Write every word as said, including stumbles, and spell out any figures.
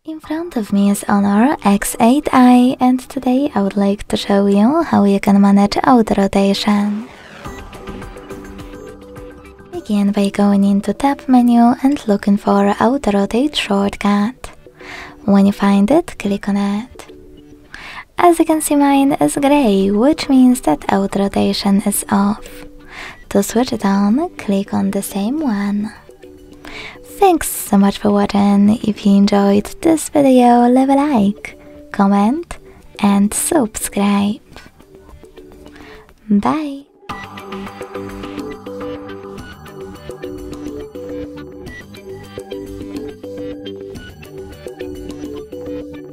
In front of me is HONOR X eight A, and today I would like to show you how you can manage auto rotation. Begin by going into tab menu and looking for auto rotate shortcut. When you find it, click on it. As you can see, mine is grey, which means that auto rotation is off. To switch it on, click on the same one. Thanks so much for watching. If you enjoyed this video, leave a like, comment and subscribe. Bye!